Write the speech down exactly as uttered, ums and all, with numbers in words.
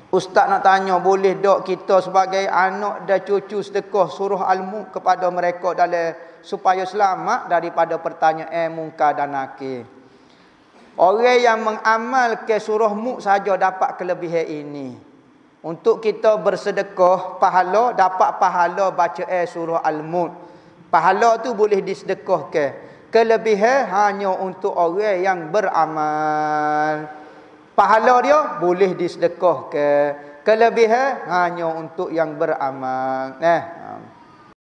Ustaz nak tanya, boleh dok kita sebagai anak dan cucu sedekah surah Al-Mulk kepada mereka dalam supaya selamat daripada pertanyaan mungkar dan nakir? Orang yang mengamalkan surah Mulk saja dapat kelebihan ini. Untuk kita bersedekah, pahala, dapat pahala bacaan surah Al-Mulk. Pahala tu boleh disedekahkan. Kelebihan hanya untuk orang yang beramal. Pahala dia boleh disedekahkan. Kelebihan hanya untuk yang beramal. Nah,